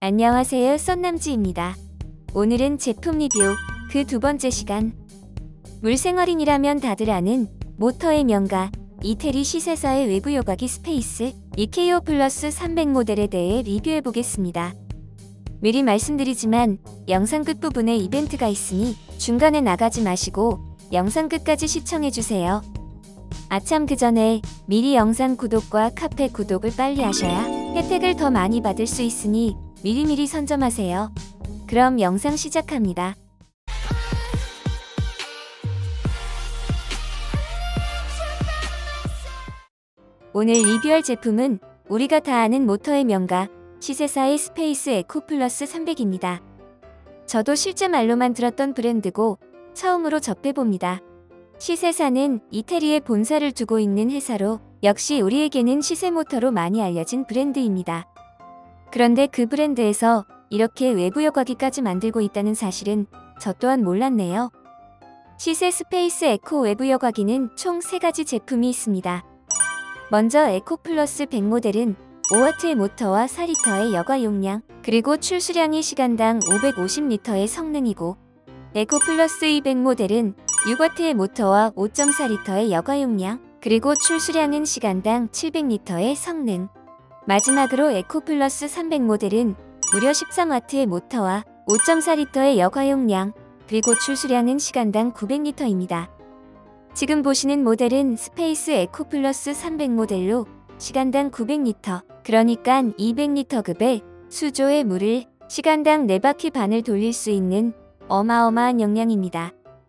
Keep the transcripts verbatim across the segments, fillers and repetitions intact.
안녕하세요, 썬남지입니다. 오늘은 제품 리뷰 그 두 번째 시간. 물생활인이라면 다들 아는 모터의 명가 이태리 시세사의 외부 요각기 스페이스 이케이오 플러스 삼백 모델에 대해 리뷰해보겠습니다. 미리 말씀드리지만 영상 끝부분에 이벤트가 있으니 중간에 나가지 마시고 영상 끝까지 시청해주세요. 아참 그 전에 미리 영상 구독과 카페 구독을 빨리 하셔야 혜택을 더 많이 받을 수 있으니 미리미리 선점하세요. 그럼 영상 시작합니다. 오늘 리뷰할 제품은 우리가 다 아는 모터의 명가 시세사의 스페이스 에코 플러스 삼백입니다. 저도 실제 말로만 들었던 브랜드고 처음으로 접해봅니다. 시세사는 이태리에 본사를 두고 있는 회사로 역시 우리에게는 시세모터로 많이 알려진 브랜드입니다. 그런데 그 브랜드에서 이렇게 외부 여과기까지 만들고 있다는 사실은 저 또한 몰랐네요. 시세 스페이스 에코 외부 여과기는 총 세 가지 제품이 있습니다. 먼저 에코 플러스 백 모델은 오 와트의 모터와 사 리터의 여과 용량, 그리고 출수량이 시간당 오백오십 리터의 성능이고, 에코 플러스 이백 모델은 육 와트의 모터와 오 점 사 리터의 여과 용량, 그리고 출수량은 시간당 칠백 리터의 성능. 마지막으로 에코 플러스 삼백 모델은 무려 십삼 와트의 모터와 오 점 사 리터의 여과 용량, 그리고 출수량은 시간당 구백 리터입니다. 지금 보시는 모델은 스페이스 에코 플러스 삼백 모델로 시간당 구백 리터, 그러니까 이백 리터급의 수조의 물을 시간당 네 바퀴 반을 돌릴 수 있는 어마어마한 용량입니다.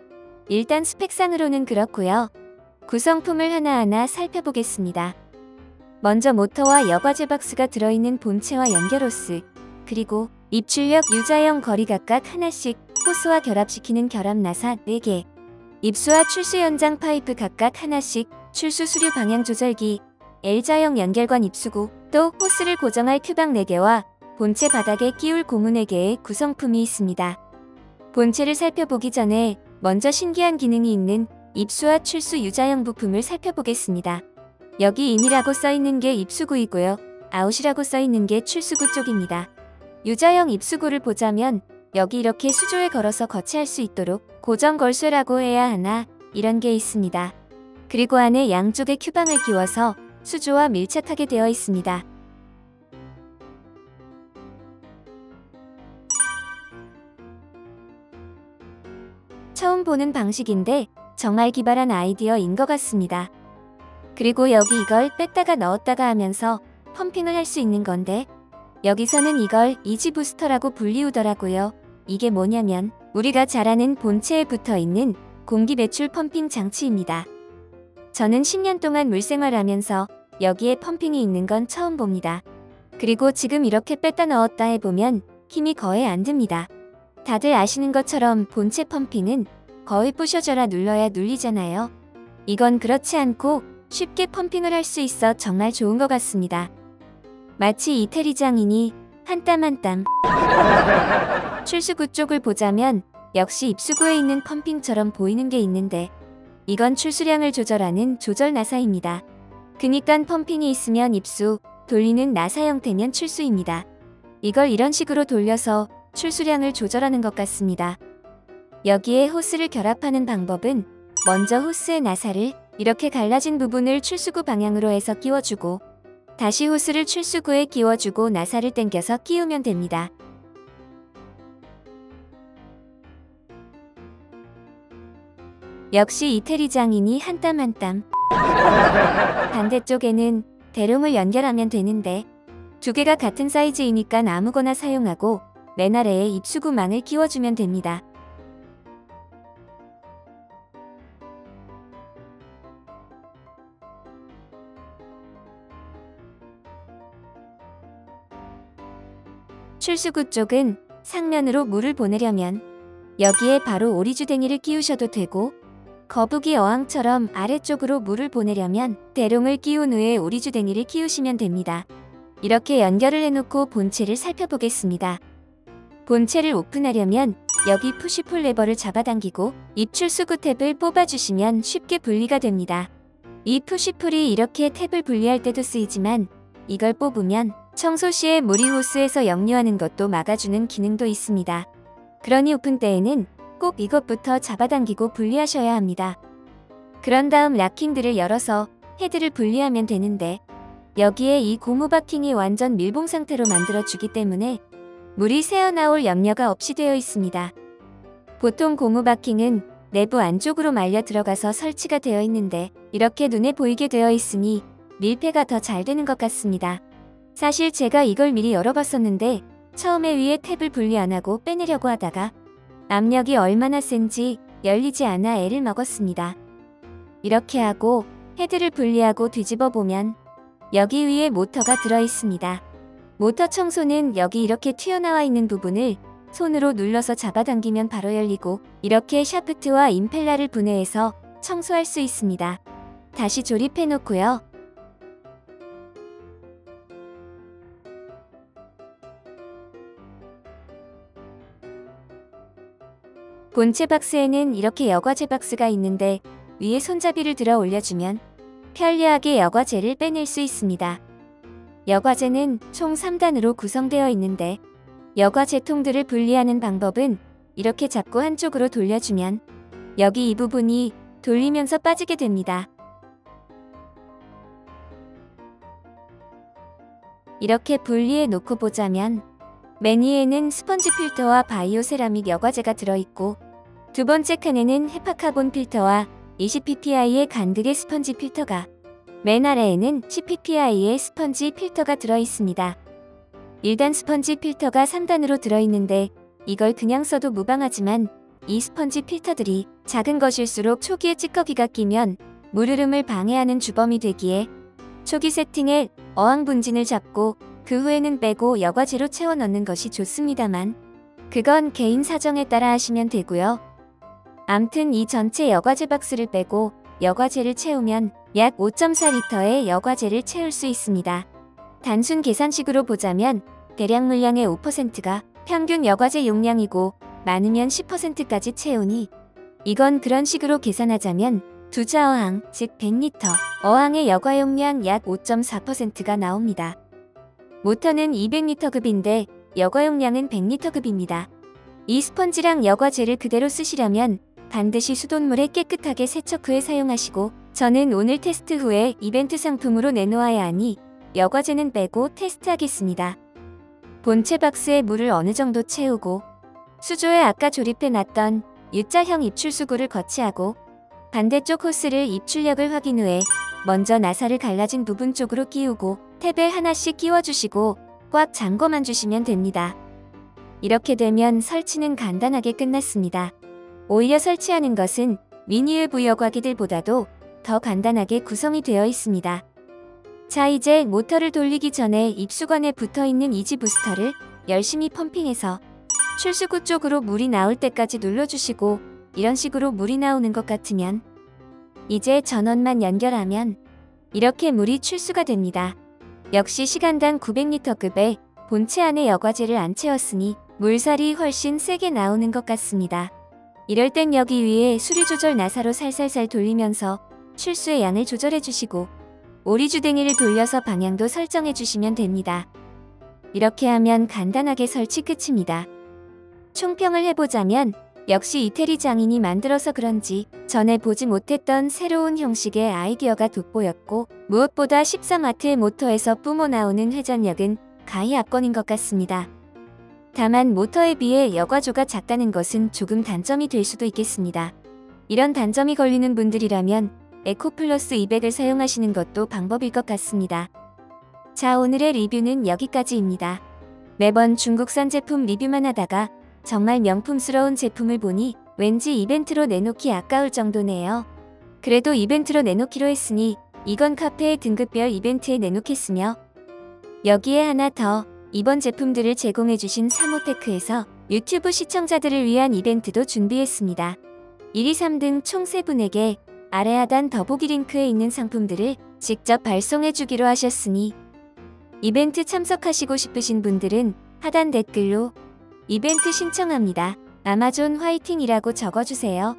일단 스펙상으로는 그렇고요. 구성품을 하나하나 살펴보겠습니다. 먼저 모터와 여과제 박스가 들어있는 본체와 연결 호스, 그리고 입출력 유자형 거리 각각 하나씩 호스와 결합시키는 결합 나사 네 개, 입수와 출수 연장 파이프 각각 하나씩, 출수 수류 방향 조절기, L자형 연결관 입수구, 또 호스를 고정할 큐박 네 개와 본체 바닥에 끼울 고무 네 개의 구성품이 있습니다. 본체를 살펴보기 전에 먼저 신기한 기능이 있는 입수와 출수 유자형 부품을 살펴보겠습니다. 여기 인이라고 써있는 게 입수구이고요. 아웃이라고 써있는 게 출수구 쪽입니다. 유자형 입수구를 보자면 여기 이렇게 수조에 걸어서 거치할 수 있도록 고정 걸쇠라고 해야 하나, 이런 게 있습니다. 그리고 안에 양쪽에 큐방을 끼워서 수조와 밀착하게 되어 있습니다. 처음 보는 방식인데 정말 기발한 아이디어인 것 같습니다. 그리고 여기 이걸 뺐다가 넣었다가 하면서 펌핑을 할 수 있는 건데, 여기서는 이걸 이지 부스터라고 불리우더라고요. 이게 뭐냐면 우리가 잘 아는 본체에 붙어있는 공기 배출 펌핑 장치입니다. 저는 십 년 동안 물생활하면서 여기에 펌핑이 있는 건 처음 봅니다. 그리고 지금 이렇게 뺐다 넣었다 해보면 힘이 거의 안 듭니다. 다들 아시는 것처럼 본체 펌핑은 거의 부셔져라 눌러야 눌리잖아요. 이건 그렇지 않고 쉽게 펌핑을 할 수 있어 정말 좋은 것 같습니다. 마치 이태리 장인이 한 땀 한 땀. 출수구 쪽을 보자면 역시 입수구에 있는 펌핑처럼 보이는 게 있는데, 이건 출수량을 조절하는 조절 나사입니다. 그니깐 펌핑이 있으면 입수, 돌리는 나사 형태면 출수입니다. 이걸 이런 식으로 돌려서 출수량을 조절하는 것 같습니다. 여기에 호스를 결합하는 방법은 먼저 호스의 나사를 이렇게 갈라진 부분을 출수구 방향으로 해서 끼워주고, 다시 호스를 출수구에 끼워주고 나사를 당겨서 끼우면 됩니다. 역시 이태리 장인이 한 땀 한 땀. 반대쪽에는 대롱을 연결하면 되는데, 두 개가 같은 사이즈이니까 아무거나 사용하고 맨 아래에 입수구망을 끼워주면 됩니다. 출수구 쪽은 상면으로 물을 보내려면 여기에 바로 오리주댕이를 끼우셔도 되고, 거북이 어항처럼 아래쪽으로 물을 보내려면 대롱을 끼운 후에 오리주댕이를 끼우시면 됩니다. 이렇게 연결을 해놓고 본체를 살펴보겠습니다. 본체를 오픈하려면 여기 푸시풀 레버를 잡아당기고 입출수구 탭을 뽑아주시면 쉽게 분리가 됩니다. 이 푸시풀이 이렇게 탭을 분리할 때도 쓰이지만 이걸 뽑으면 청소 시에 물이 호스에서 역류하는 것도 막아주는 기능도 있습니다. 그러니 오픈 때에는 꼭 이것부터 잡아당기고 분리하셔야 합니다. 그런 다음 락킹들을 열어서 헤드를 분리하면 되는데 여기에 이 고무 바킹이 완전 밀봉 상태로 만들어주기 때문에 물이 새어나올 염려가 없이 되어 있습니다. 보통 고무 바킹은 내부 안쪽으로 말려 들어가서 설치가 되어 있는데 이렇게 눈에 보이게 되어 있으니 밀폐가 더 잘 되는 것 같습니다. 사실 제가 이걸 미리 열어봤었는데 처음에 위에 탭을 분리 안하고 빼내려고 하다가 압력이 얼마나 센지 열리지 않아 애를 먹었습니다. 이렇게 하고 헤드를 분리하고 뒤집어 보면 여기 위에 모터가 들어있습니다. 모터 청소는 여기 이렇게 튀어나와 있는 부분을 손으로 눌러서 잡아당기면 바로 열리고 이렇게 샤프트와 임펠러를 분해해서 청소할 수 있습니다. 다시 조립해 놓고요. 본체 박스에는 이렇게 여과제 박스가 있는데 위에 손잡이를 들어 올려주면 편리하게 여과제를 빼낼 수 있습니다. 여과제는 총 삼 단으로 구성되어 있는데 여과제 통들을 분리하는 방법은 이렇게 잡고 한쪽으로 돌려주면 여기 이 부분이 돌리면서 빠지게 됩니다. 이렇게 분리해 놓고 보자면 맨 위에는 스펀지 필터와 바이오 세라믹 여과제가 들어있고 두 번째 칸에는 헤파카본 필터와 이십 ppm의 간극의 스펀지 필터가, 맨 아래에는 십 ppm의 스펀지 필터가 들어있습니다. 일 단 스펀지 필터가 삼 단으로 들어있는데 이걸 그냥 써도 무방하지만 이 스펀지 필터들이 작은 것일수록 초기에 찌꺼기가 끼면 물 흐름을 방해하는 주범이 되기에 초기 세팅에 어항 분진을 잡고 그 후에는 빼고 여과제로 채워 넣는 것이 좋습니다만 그건 개인 사정에 따라 하시면 되고요. 암튼 이 전체 여과제 박스를 빼고 여과제를 채우면 약 오 점 사 리터의 여과제를 채울 수 있습니다. 단순 계산식으로 보자면 대량 물량의 오 퍼센트가 평균 여과제 용량이고 많으면 십 퍼센트까지 채우니 이건 그런 식으로 계산하자면 두자 어항, 즉 백 리터, 어항의 여과 용량 약 오 점 사 퍼센트가 나옵니다. 모터는 이백 리터급인데 여과 용량은 백 리터급입니다. 이 스펀지랑 여과제를 그대로 쓰시려면 반드시 수돗물에 깨끗하게 세척 후에 사용하시고 저는 오늘 테스트 후에 이벤트 상품으로 내놓아야 하니 여과제는 빼고 테스트하겠습니다. 본체 박스에 물을 어느 정도 채우고 수조에 아까 조립해 놨던 U자형 입출수구를 거치하고 반대쪽 호스를 입출력을 확인 후에 먼저 나사를 갈라진 부분 쪽으로 끼우고 탭에 하나씩 끼워주시고 꽉 잠궈만 주시면 됩니다. 이렇게 되면 설치는 간단하게 끝났습니다. 오히려 설치하는 것은 미니웨브 여과기들보다도 더 간단하게 구성이 되어 있습니다. 자, 이제 모터를 돌리기 전에 입수관에 붙어있는 이지 부스터를 열심히 펌핑해서 출수구 쪽으로 물이 나올 때까지 눌러주시고 이런 식으로 물이 나오는 것 같으면 이제 전원만 연결하면 이렇게 물이 출수가 됩니다. 역시 시간당 구백 리터급의 본체 안에 여과제를 안 채웠으니 물살이 훨씬 세게 나오는 것 같습니다. 이럴 땐 여기 위에 수리 조절 나사로 살살살 돌리면서 출수의 양을 조절해 주시고 오리주댕이를 돌려서 방향도 설정해 주시면 됩니다. 이렇게 하면 간단하게 설치 끝입니다. 총평을 해보자면 역시 이태리 장인이 만들어서 그런지 전에 보지 못했던 새로운 형식의 아이디어가 돋보였고 무엇보다 십삼 와트의 모터에서 뿜어 나오는 회전력은 가히 압권인 것 같습니다. 다만 모터에 비해 여과조가 작다는 것은 조금 단점이 될 수도 있겠습니다. 이런 단점이 걸리는 분들이라면 에코플러스 이백을 사용하시는 것도 방법일 것 같습니다. 자, 오늘의 리뷰는 여기까지입니다. 매번 중국산 제품 리뷰만 하다가 정말 명품스러운 제품을 보니 왠지 이벤트로 내놓기 아까울 정도네요. 그래도 이벤트로 내놓기로 했으니 이건 카페의 등급별 이벤트에 내놓겠으며 여기에 하나 더, 이번 제품들을 제공해주신 사모테크에서 유튜브 시청자들을 위한 이벤트도 준비했습니다. 일, 이, 삼 등 총 세 분에게 아래 하단 더보기 링크에 있는 상품들을 직접 발송해주기로 하셨으니 이벤트 참석하시고 싶으신 분들은 하단 댓글로 이벤트 신청합니다. 아마존 화이팅이라고 적어주세요.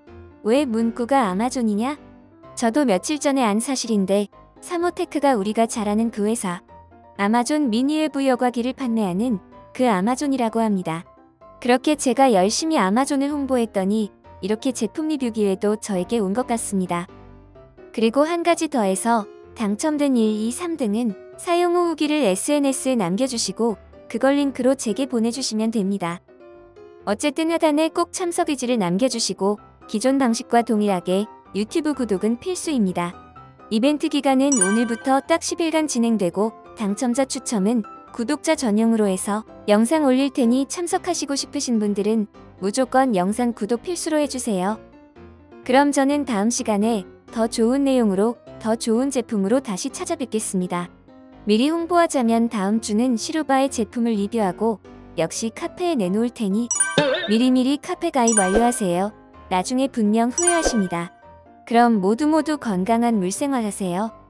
왜 문구가 아마존이냐? 저도 며칠 전에 안 사실인데 사모테크가 우리가 잘 아는 그 회사 아마존 미니웨브 여과기를 판매하는 그 아마존이라고 합니다. 그렇게 제가 열심히 아마존을 홍보했더니 이렇게 제품 리뷰 기회도 저에게 온 것 같습니다. 그리고 한 가지 더해서 당첨된 일, 이, 삼 등은 사용 후 후기를 에스엔에스에 남겨주시고 그걸 링크로 제게 보내주시면 됩니다. 어쨌든 하단에 꼭 참석 의지를 남겨주시고 기존 방식과 동일하게 유튜브 구독은 필수입니다. 이벤트 기간은 오늘부터 딱 십 일간 진행되고 당첨자 추첨은 구독자 전용으로 해서 영상 올릴 테니 참석하시고 싶으신 분들은 무조건 영상 구독 필수로 해주세요. 그럼 저는 다음 시간에 더 좋은 내용으로 더 좋은 제품으로 다시 찾아뵙겠습니다. 미리 홍보하자면 다음 주는 시루바의 제품을 리뷰하고 역시 카페에 내놓을 테니 미리미리 카페 가입 완료하세요. 나중에 분명 후회하십니다. 그럼 모두 모두 건강한 물생활 하세요.